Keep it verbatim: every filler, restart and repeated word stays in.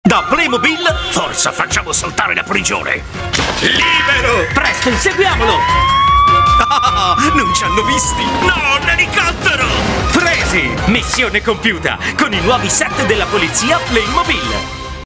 Da Playmobil, forza, facciamo saltare la prigione! Libero! Presto, inseguiamolo! Ah, non ci hanno visti! No, un elicottero! Presi! Missione compiuta con i nuovi set della polizia Playmobil!